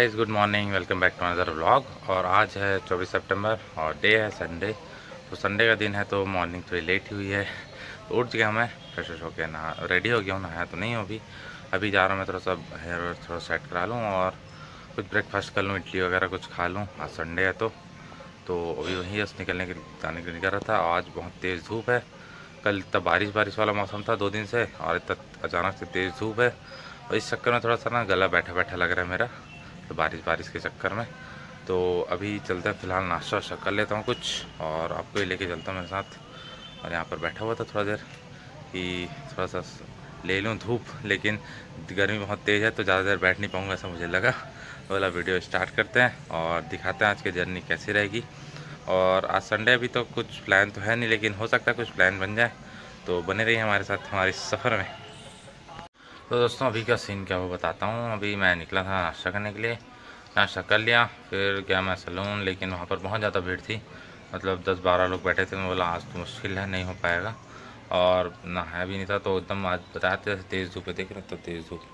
Guys, good morning, welcome back to another vlog. और आज है 24 सितंबर और डे है संडे। तो संडे का दिन है तो मॉर्निंग थोड़ी लेट हुई है। तो उठ गया मैं, फ्रेश होकर नहा रेडी हो गया हूँ। नहाया तो नहीं हूँ अभी जा रहा हूँ मैं थोड़ा सा हेयर थोड़ा सेट करा लूँ और कुछ ब्रेकफास्ट कर लूँ, इडली वगैरह कुछ खा लूँ। आज संडे है तो अभी वहीं बस निकलने के जाने के निकल रहा था। आज बहुत तेज़ धूप है। कल इतना बारिश वाला मौसम था 2 दिन से और इतना अचानक से तेज़ धूप है। और इस चक्कर में थोड़ा सा ना गला बैठा बैठा लग रहा है मेरा, तो बारिश के चक्कर में। तो अभी चलते हैं, फ़िलहाल नाश्ता वाश्ता कर लेता हूँ कुछ और आपको ही लेके चलता हूँ मेरे साथ। और यहाँ पर बैठा हुआ था थोड़ा देर कि थोड़ा सा ले लूँ धूप, लेकिन गर्मी बहुत तेज़ है तो ज़्यादा देर बैठ नहीं पाऊँगा ऐसा मुझे लगा। वाला वीडियो स्टार्ट करते हैं और दिखाते हैं आज की जर्नी कैसी रहेगी। और आज संडे अभी तो कुछ प्लान तो है नहीं, लेकिन हो सकता है कुछ प्लान बन जाए, तो बने रहिए हमारे साथ हमारे सफ़र में। तो दोस्तों अभी का सीन क्या वो बताता हूँ। अभी मैं निकला था नाश्ता करने के लिए, नाश्ता कर लिया, फिर गया मैं सैलून, लेकिन वहाँ पर बहुत ज़्यादा भीड़ थी। मतलब 10-12 लोग बैठे थे। मैं बोला आज तो मुश्किल है, नहीं हो पाएगा। और नहाया भी नहीं था तो एकदम आज बताया जैसे तेज़ धूप है, देख रहे तो तेज़ धूप,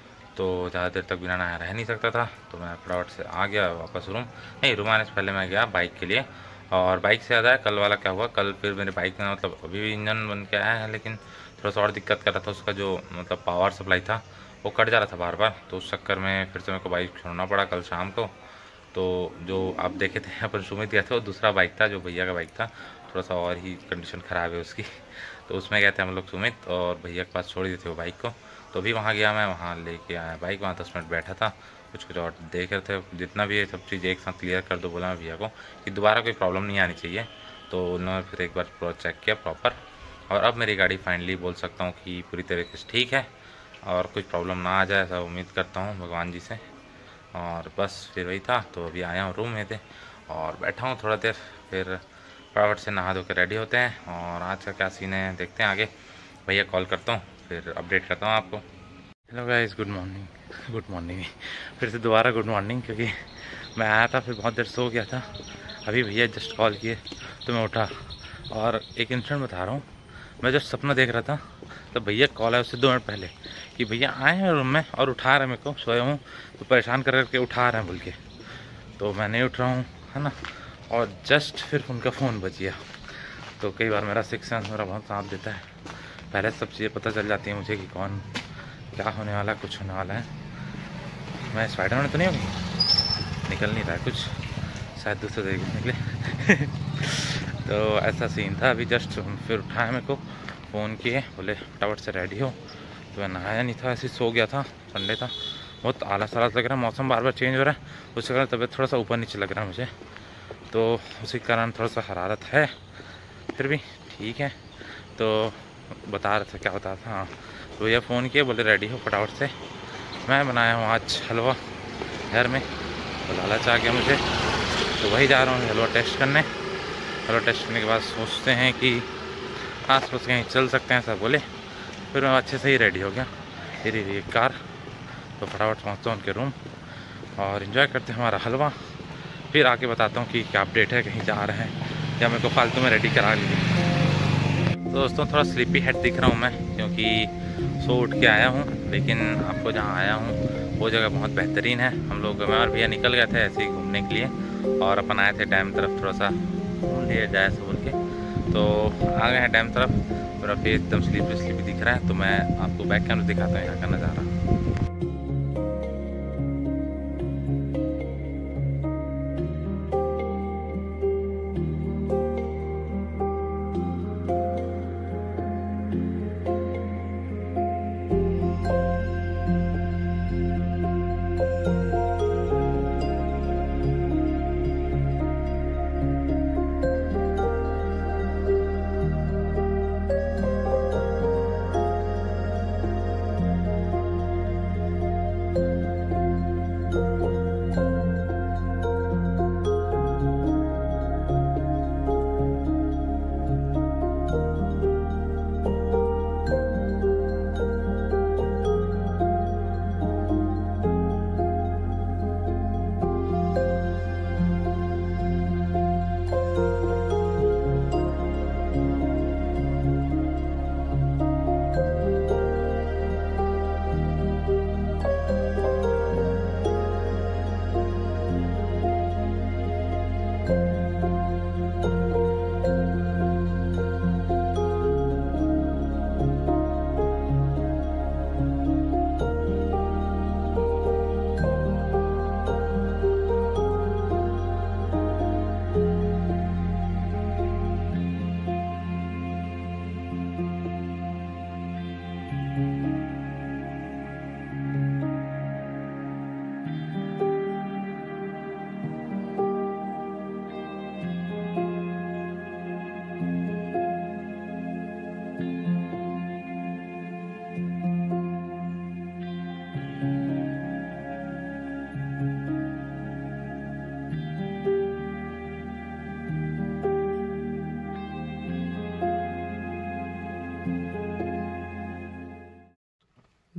तो ज़्यादा देर तक बिना नहाया रह नहीं सकता था। तो मैं फटाफट से आ गया वापस रूम। नहीं, रूम आने से पहले मैं गया बाइक के लिए। और बाइक से ज़्यादा है कल वाला क्या हुआ, कल फिर मेरे बाइक में मतलब अभी भी इंजन बन के आया है, लेकिन थोड़ा सा और दिक्कत कर रहा था। उसका जो मतलब पावर सप्लाई था वो कट जा रहा था बार बार, तो उस चक्कर में फिर से मेरे को बाइक छोड़ना पड़ा कल शाम को। तो जो आप देखे थे अपन सुमित गए थे, वो दूसरा बाइक था, जो भैया का बाइक था, थोड़ा सा और ही कंडीशन ख़राब है उसकी। तो उसमें गए थे हम लोग सुमित, और भैया के पास छोड़ दिए थे वो बाइक को। तो अभी वहाँ गया मैं, वहाँ लेके आया बाइक, वहाँ 10 मिनट बैठा था, कुछ और देख रहे थे। जितना भी ये सब चीज़ एक साथ क्लियर कर दो बोला मैं भैया को कि दोबारा कोई प्रॉब्लम नहीं आनी चाहिए। तो उन्होंने फिर एक बार पूरा चेक किया प्रॉपर, और अब मेरी गाड़ी फाइनली बोल सकता हूँ कि पूरी तरीके से ठीक है और कुछ प्रॉब्लम ना आ जाए ऐसा उम्मीद करता हूँ भगवान जी से। और बस फिर वही था। तो अभी आया हूँ रूम में थे और बैठा हूँ थोड़ा देर, फिर फटाफट से नहा धो के रेडी होते हैं। और आज का क्या सीन है देखते हैं आगे। भैया कॉल करता हूँ, फिर अपडेट करता हूँ आपको। हेलो गाइस, गुड मॉर्निंग फिर से दोबारा गुड मॉर्निंग, क्योंकि मैं आया था फिर बहुत देर सो गया था। अभी भैया जस्ट कॉल किए तो मैं उठा। और एक इंसिडेंट बता रहा हूँ, मैं जस्ट सपना देख रहा था तो भैया कॉल आया उससे 2 मिनट पहले कि भैया आए हैं रूम में और उठा रहे हैं मेरे को, सोया हूँ तो परेशान कर करके उठा रहे हैं बोल के। तो मैं नहीं उठ रहा हूँ, है ना। और जस्ट फिर उनका फ़ोन बज गया। तो कई बार मेरा सिक्स सेंस मेरा बहुत साथ देता है, पहले सब चीज़ें पता चल जाती हैं मुझे कि कौन क्या होने वाला है, कुछ होने वाला है। मैं स्पाइडरमैन तो नहीं होगी, निकल नहीं रहा है कुछ, शायद दूसरे तरीके से निकले। तो ऐसा सीन था। अभी जस्ट फिर उठाया मेरे को, फ़ोन किए, बोले फटाफट से रेडी हो। तो मैं नहाया नहीं था, ऐसे सो गया था, संडे था। बहुत आलस लग रहा है, मौसम बार बार चेंज हो रहा है, उसके कारण तबीयत थोड़ा सा ऊपर नीचे लग रहा है मुझे। तो उसी कारण थोड़ा सा हरारत है, फिर भी ठीक है। तो बता रहे थे, क्या बता था, हाँ, तो भैया फ़ोन किए, बोले रेडी हो फटाफट से। मैं बनाया हूँ आज हलवा घर में, तो लालच आ गया मुझे, तो वही जा रहा हूँ हलवा टेस्ट करने। हलवा टेस्ट करने के बाद सोचते हैं कि आस पास कहीं चल सकते हैं सब बोले। फिर मैं अच्छे से ही रेडी हो गया, फिर ये कार। तो फटाफट पहुँचता हूँ उनके रूम और इन्जॉय करते हैं हमारा हलवा। फिर आके बताता हूँ कि क्या अपडेट है, कहीं जा रहे हैं या मेरे को फालतू में रेडी करा लीजिए। तो दोस्तों थोड़ा स्लीपी हेड दिख रहा हूँ मैं, क्योंकि सो उठ के आया हूँ, लेकिन आपको जहाँ आया हूँ वो जगह बहुत बेहतरीन है। हम लोग, मैं और भैया निकल गए थे ऐसे ही घूमने के लिए, और अपन आए थे डैम तरफ, थोड़ा सा घूम लिया जाए से बोल के। तो आ गए हैं डैम तरफ, मेरा फेस एकदम स्लीपी दिख रहा है। तो मैं आपको बैक कैमरा दिखाता हूँ यहाँ का नज़ारा।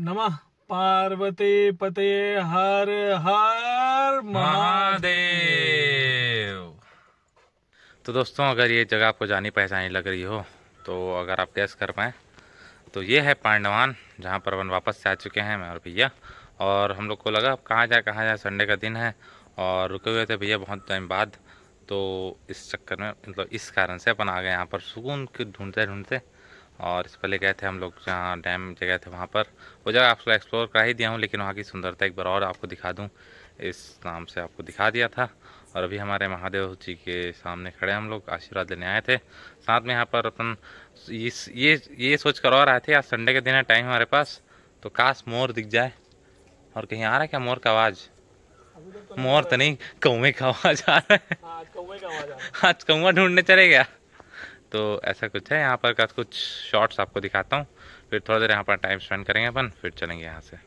नमः पार्वती पते हर हर महादेव। तो दोस्तों, अगर ये जगह आपको जानी पहचानी लग रही हो तो अगर आप गैस कर पाएँ तो ये है पांडवान, जहाँ पर अपन वापस से आ चुके हैं मैं और भैया। और हम लोग को लगा अब कहाँ जाए, संडे का दिन है और रुके हुए थे भैया बहुत टाइम बाद। तो इस चक्कर में मतलब इस कारण से अपन आ गए यहाँ पर सुकून के ढूंढते ढूंढते। और इस पहले गए थे हम लोग जहाँ डैम जगह थे वहाँ पर, वो जगह आपको एक्सप्लोर करा ही दिया हूँ, लेकिन वहाँ की सुंदरता एक बार और आपको दिखा दूँ इस नाम से आपको दिखा दिया था। और अभी हमारे महादेव जी के सामने खड़े हम लोग आशीर्वाद लेने आए थे। साथ में यहाँ पर अपन ये सोच कर और आए थे आज संडे के दिन है, टाइम हमारे पास, तो काश मोर दिख जाए। और कहीं आ रहा है क्या मोर का आवाज़? मोर तो नहीं, कौवे का आवाज़ आ रहा है। आज कौवा ढूंढने चले गया। तो ऐसा कुछ है यहाँ पर का, कुछ शॉट्स आपको दिखाता हूँ, फिर थोड़ा देर यहाँ पर टाइम स्पेंड करेंगे अपन, फिर चलेंगे यहाँ से।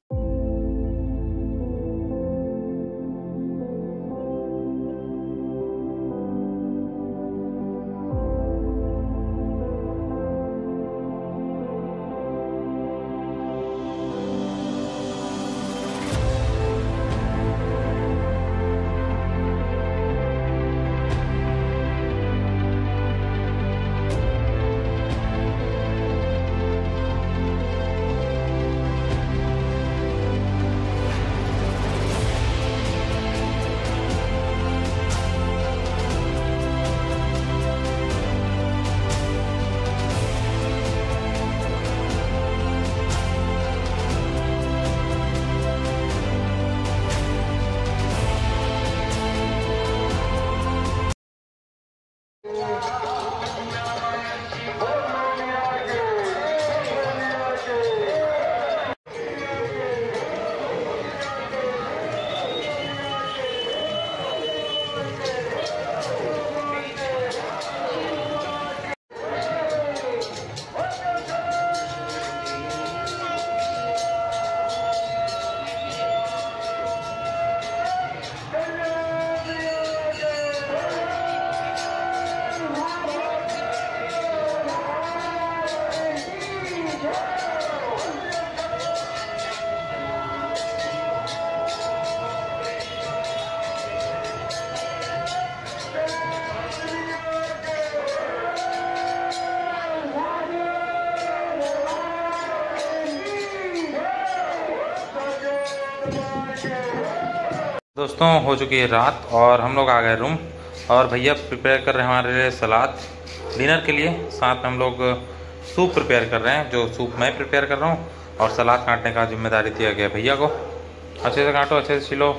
दोस्तों, हो चुकी है रात और हम लोग आ गए रूम। और भैया प्रिपेयर कर रहे हैं हमारे लिए सलाद डिनर के लिए। साथ में हम लोग सूप प्रिपेयर कर रहे हैं, जो सूप मैं प्रिपेयर कर रहा हूँ। और सलाद काटने का जिम्मेदारी दिया गया भैया को। अच्छे से काटो, अच्छे से छिलो।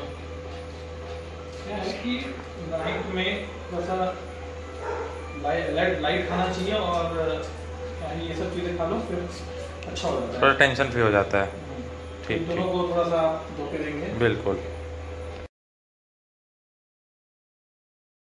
नाइट में थोड़ा लाइट खाना चाहिए और ये सब चीज़ें खा लो, फिर अच्छा हो जाता है, थोड़ा टेंशन फ्री हो जाता है। ठीक, दोनों को थोड़ा सा धोखे देंगे। बिल्कुल।